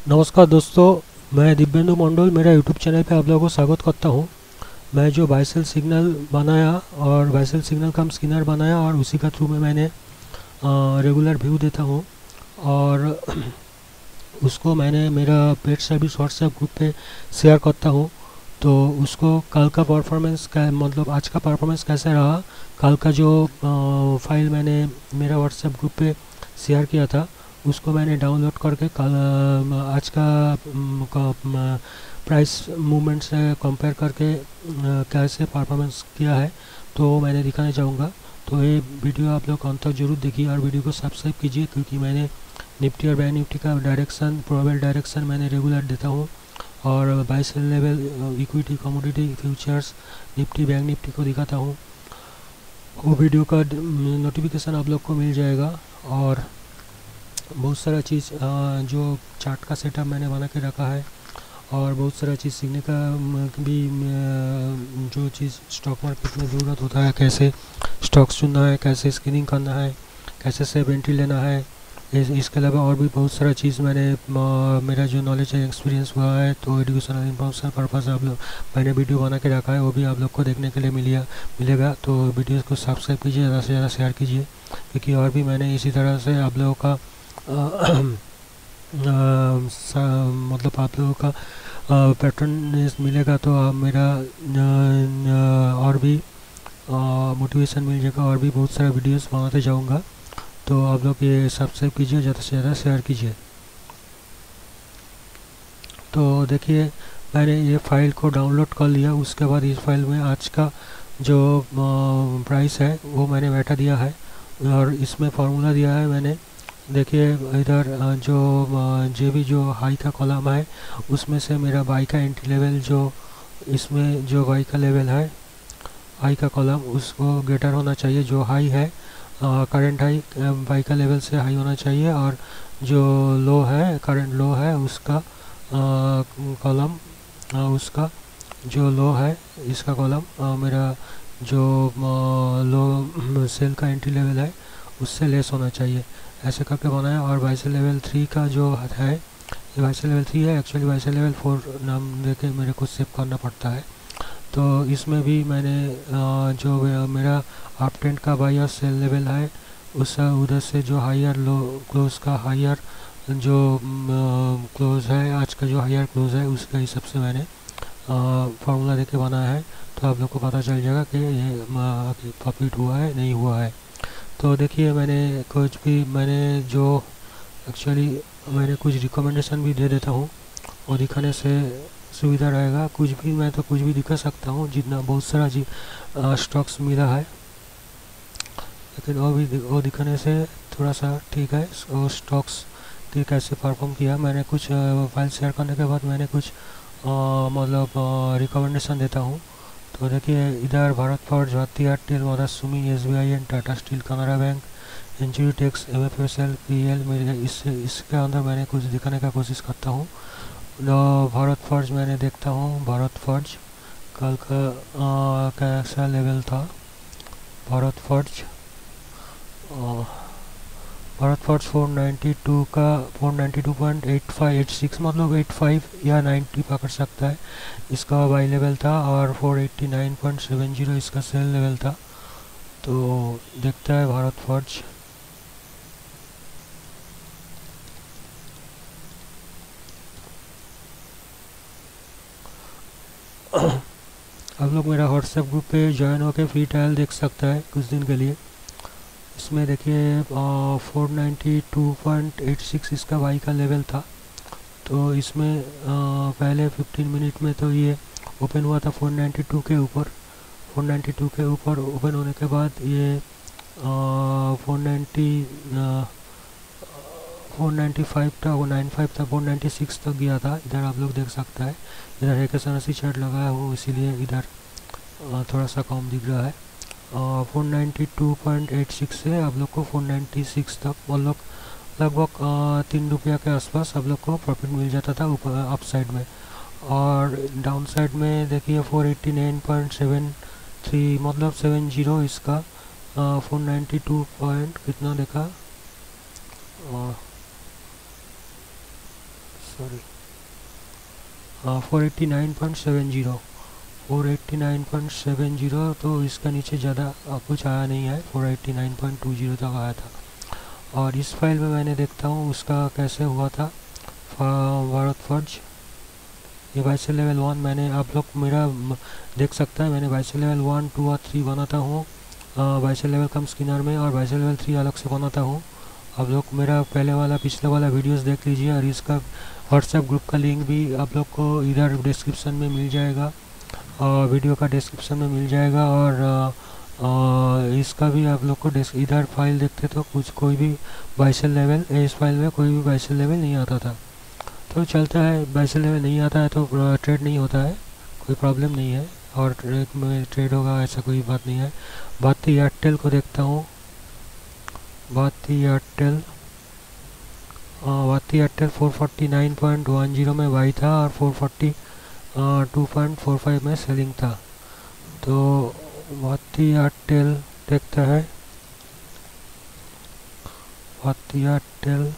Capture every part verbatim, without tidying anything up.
नमस्कार दोस्तों, मैं दिव्येंदु मंडल मेरा यूट्यूब चैनल पे आप लोगों को स्वागत करता हूँ। मैं जो बाइसेल सिग्नल बनाया और बाइसेल सिग्नल का स्किनर बनाया और उसी का थ्रू में मैंने रेगुलर व्यू देता हूँ और उसको मैंने मेरा पेड सर्विस व्हाट्सएप ग्रुप पे शेयर करता हूँ। तो उसको कल का परफॉर्मेंस का मतलब आज का परफॉर्मेंस कैसा रहा, कल का जो अ, फाइल मैंने मेरा व्हाट्सएप ग्रुप पे शेयर किया था उसको मैंने डाउनलोड करके कल अ, आज का प्राइस मूवमेंट से कंपेयर करके अ, कैसे परफॉर्मेंस किया है तो मैंने दिखाने चाहूँगा। तो ये वीडियो आप लोग अंत तक जरूर देखिए और वीडियो को सब्सक्राइब कीजिए, क्योंकि मैंने निफ्टी और बैंक निफ्टी का डायरेक्शन प्रोबेबल डायरेक्शन मैंने रेगुलर देता हूँ और buy sell level equity commodity futures Nifty bank Nifty को दिखाता हूँ। वो वीडियो का नोटिफिकेशन आप लोग को मिल जाएगा और बहुत सारा चीज़ जो चार्ट का सेटअप मैंने बना के रखा है और बहुत सारा चीज़ सीखने का म, भी म, जो चीज़ स्टॉक मार्केट में ज़रूरत होता है, कैसे स्टॉक्स चुनना है, कैसे स्क्रीनिंग करना है, कैसे सेफ एंट्री लेना है। इस, इसके अलावा और भी बहुत सारा चीज़ मैंने म, मेरा जो नॉलेज है एक्सपीरियंस हुआ है तो एजुकेशनल इन्फॉर्मेशन पर्पज़ आप लोग मैंने वीडियो बना के रखा है, वो भी आप लोग को देखने के लिए मिलिया मिलेगा। तो वीडियो को सब्सक्राइब कीजिए, ज़्यादा से ज़्यादा शेयर कीजिए, क्योंकि और भी मैंने इसी तरह से आप लोगों का अ, अ, मतलब आप लोगों का पैटर्न मिलेगा तो आप मेरा न, न, और भी मोटिवेशन मिल जाएगा और भी बहुत सारा वीडियोस बनाते जाऊंगा। तो आप लोग ये सब्सक्राइब कीजिए, ज़्यादा से ज़्यादा शेयर कीजिए। तो देखिए, मैंने ये फाइल को डाउनलोड कर लिया, उसके बाद इस फाइल में आज का जो प्राइस है वो मैंने बैठा दिया है और इसमें फार्मूला दिया है मैंने। देखिए इधर अ, जो अ, जो भी जो हाई का कॉलम है उसमें से मेरा बाई का एंट्री लेवल जो इसमें जो बाई का लेवल है हाई का कॉलम उसको ग्रेटर होना चाहिए, जो हाई है करंट हाई बाई का लेवल से हाई होना चाहिए, और जो लो है करंट लो है उसका कॉलम उसका जो लो है इसका कॉलम मेरा जो लो सेल का एंट्री लेवल है उससे लेस होना चाहिए। ऐसे करके बनाया और बाइसेल लेवल थ्री का जो है ये बाइसेल लेवल थ्री है, एक्चुअली बाइसेल लेवल फोर नाम देके मेरे को सेव करना पड़ता है। तो इसमें भी मैंने अ, जो मेरा अप ट्रेंड का बाई और सेल लेवल है उस उधर से जो हायर लो क्लोज का हायर जो क्लोज है आज का जो हायर क्लोज है उसका हिसाब से मैंने फार्मूला देके बनाया है। तो आप लोग को पता चल जाएगा कि ये प्रॉफिट हुआ है नहीं हुआ है। तो देखिए मैंने कुछ भी मैंने जो एक्चुअली मैंने कुछ रिकमेंडेशन भी दे देता हूँ और दिखाने से सुविधा रहेगा। कुछ भी मैं तो कुछ भी दिखा सकता हूँ, जितना बहुत सारा जी स्टॉक्स मिला है, लेकिन वो भी वो दिखाने से थोड़ा सा ठीक है। और स्टॉक्स की कैसे परफॉर्म किया मैंने कुछ फाइल शेयर करने के बाद मैंने कुछ आ, मतलब रिकमेंडेशन देता हूँ। तो देखिए इधर भारत फोर्ज, भारती एयरटेल, मदरसुमी, S B I N, Tata steel, Canara bank, इंजरी टेक्स, M F S L, P L मेरे इस इसके अंदर मैंने कुछ दिखाने का कोशिश करता हूँ। तो भारत फर्ज मैंने देखता हूँ, भारत फर्ज कल का आ, कैसा लेवल था। Bharat forge Bharat forge four ninety two का four ninety two point eight five eight six मतलब एट फाइव या नाइन्टी पकड़ सकता है, इसका बाई लेवल था, और four eighty nine point seven zero इसका सेल लेवल था। तो देखता है भारत फर्ज आप लोग मेरा व्हाट्सएप ग्रुप पे ज्वाइन होकर फ्री ट्रायल देख सकता है कुछ दिन के लिए। इसमें देखिए four ninety two point eight six इसका वाई का लेवल था। तो इसमें आ, पहले फिफ्टीन मिनट में तो ये ओपन हुआ था फोर नाइन्टी टू के ऊपर। फोर नाइन्टी टू के ऊपर ओपन होने के बाद ये four ninety four ninety five था, वो नाइन फाइव था, फोर नाइन्टी सिक्स तक गया था। इधर आप लोग देख सकता है, इधर एक सी चार्ट लगाया हो इसीलिए इधर आ, थोड़ा सा कम दिख रहा है। Four ninety two point eight six से आप लोग को फोर नाइन्टी सिक्स तक मतलब लगभग तीन रुपया के आसपास आप लोग को प्रॉफिट मिल जाता था ऊपर अप साइड में। और डाउन साइड में देखिए four eighty nine point seven three मतलब सेवन जीरो इसका फोर नाइन्टी टू पॉइंट कितना देखा sorry four eighty nine point seven zero four eighty nine point seven zero, तो इसका नीचे ज़्यादा कुछ आया नहीं है, four eighty nine point two zero तक आया था। और इस फाइल में मैंने देखता हूँ उसका कैसे हुआ था भारत फर्ज। ये बाइसेल लेवल वन मैंने, आप लोग मेरा देख सकता है, मैंने बाइसेल लेवल वन टू और थ्री बनाता हूँ बाइसेल लेवल कम स्किनर में, और बाइसेल लेवल थ्री अलग से बनाता हूँ। आप लोग मेरा पहले वाला पिछले वाला वीडियोस देख लीजिए, और इसका व्हाट्सएप ग्रुप का लिंक भी आप लोग को इधर डिस्क्रिप्शन में मिल जाएगा, और वीडियो का डिस्क्रिप्शन में मिल जाएगा। और आ, आ, इसका भी आप लोग को इधर फाइल देखते तो कुछ कोई भी बाइसेल लेवल, इस फाइल में कोई भी बाइसेल लेवल नहीं आता था, तो चलता है। बाइसेल लेवल नहीं आता है तो ट्रेड नहीं होता है, कोई प्रॉब्लम नहीं है, और ट्रेड में ट्रेड होगा ऐसा कोई बात नहीं है। भारती एयरटेल को देखता हूँ, Bharti Airtel Bharti Airtel four forty nine point one zero में बाई था और four forty two point four five में सेलिंग था। तो भारती एयरटेल देखता है, Bharti Airtel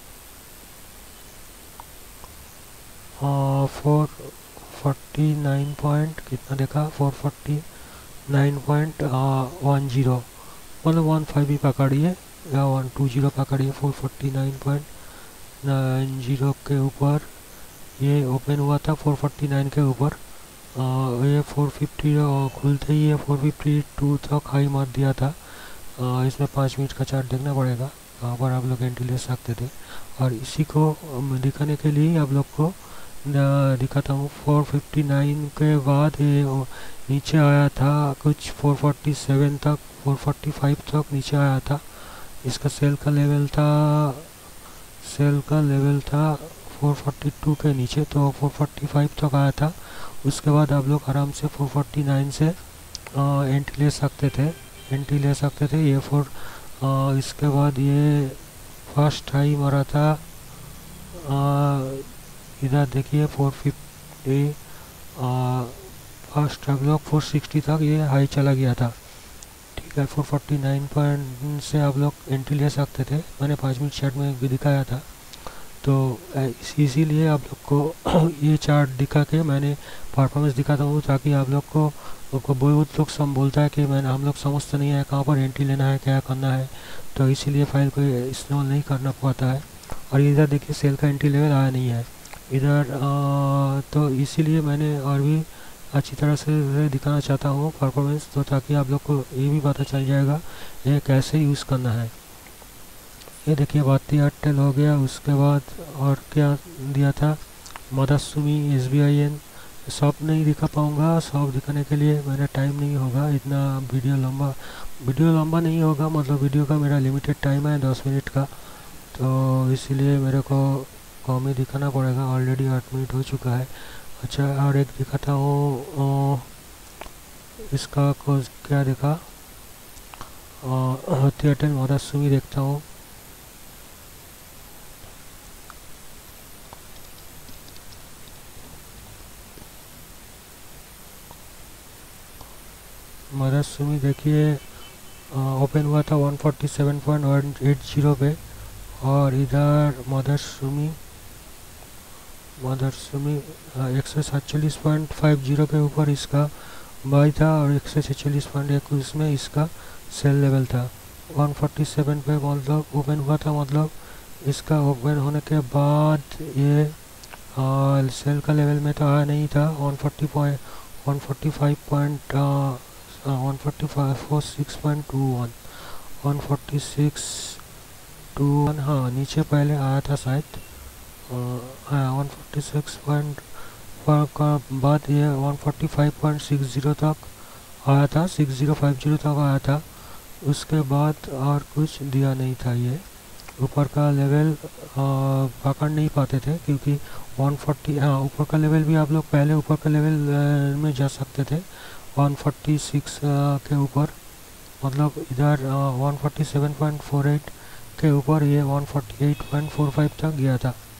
four forty nine point कितना देखा, four forty nine point one zero, मतलब वन फाइव भी पकड़िए या वन टू ज़ीरो पकड़िए। Four forty nine point nine zero के ऊपर ये ओपन हुआ था, फोर फोर्टी नाइन के ऊपर। ये फोर फिफ्टी खुलते ही ये फोर फिफ्टी टू तक हाई मार दिया था। आ, इसमें पाँच मिनट का चार्ट देखना पड़ेगा, वहाँ पर आप लोग एंट्री ले सकते थे। और इसी को दिखाने के लिए आप लोग को दिखाता हूँ। फोर फिफ्टी नाइन के बाद ये नीचे आया था कुछ फोर फोर्टी सेवन तक, फोर फोर्टी फाइव तक नीचे आया था। इसका सेल का लेवल था सेल का लेवल था फोर फोर्टी टू के नीचे, तो फोर फोर्टी फाइव तक आया था। उसके बाद आप लोग आराम से फोर फोर्टी नाइन से एंट्री ले सकते थे एंट्री ले सकते थे ये फोर आ, इसके बाद ये फर्स्ट हाई मारा था, इधर देखिए फोर फिफ्टी, फर्स्ट आप लोग फोर सिक्सटी तक ये हाई चला गया था। ठीक है, फोर फोर्टी नाइन पॉइंट से आप लोग एंट्री ले सकते थे, मैंने पाँच मिनट चार्ट में भी दिखाया था। तो इसीलिए आप लोग को ये चार्ट दिखा के मैंने परफॉर्मेंस दिखाता हूँ, ताकि आप लोग को आपको बहुत लोग सम बोलता है कि मैंने हम लोग समझते नहीं है कहाँ पर एंट्री लेना है, क्या करना है, तो इसीलिए फाइल को इस्तेमाल नहीं करना पाता है। और इधर देखिए सेल का एंट्री लेवल आया नहीं है इधर, आ, तो इसीलिए मैंने और भी अच्छी तरह से दिखाना चाहता हूँ परफॉर्मेंस, तो ताकि आप लोग को ये भी पता चल जाएगा ये कैसे यूज़ करना है। ये देखिए भारती एयरटेल हो गया, उसके बाद और क्या दिया था, मदसुमी, एस बी आई एन, सब नहीं दिखा पाऊँगा। सब दिखाने के लिए मेरा टाइम नहीं होगा, इतना वीडियो लंबा वीडियो लंबा नहीं होगा, मतलब वीडियो का मेरा लिमिटेड टाइम है दस मिनट का, तो इसीलिए मेरे को कम ही दिखाना पड़ेगा। ऑलरेडी आठ मिनट हो चुका है। अच्छा, और एक दिखाता हूँ, इसका को क्या देखा, भारती एयरटेल मदसुमी देखता हूँ। मदसुमी देखिए ओपन हुआ था one forty seven point one eight zero पे, और इधर मदसुमी मदसुमी एक सौ सैंतालीस पॉइंट फाइव ज़ीरो के ऊपर इसका बाई था, और एक सौ सैंतालीस पॉइंट इक्कीस में इसका सेल लेवल था। वन फोर्टी सेवन पे मतलब ओपन हुआ था, मतलब इसका ओपन होने के बाद ये आ, सेल का लेवल में तो आया नहीं था। One forty point one forty five point one forty five four six point two one one forty six two one, हाँ नीचे पहले आया था शायद, हाँ वन फोर्टी सिक्स पॉइंट का बाद ये one forty five point six zero तक आया था, सिक्स ज़ीरो फाइव ज़ीरो तक आया था। उसके बाद और कुछ दिया नहीं था, ये ऊपर का लेवल पकड़ नहीं पाते थे, क्योंकि वन फोर्टी, हाँ ऊपर का लेवल भी आप लोग पहले ऊपर का लेवल में जा सकते थे वन फोर्टी सिक्स के ऊपर, मतलब इधर one forty seven point four eight के ऊपर ये one forty eight point four five तक गया था।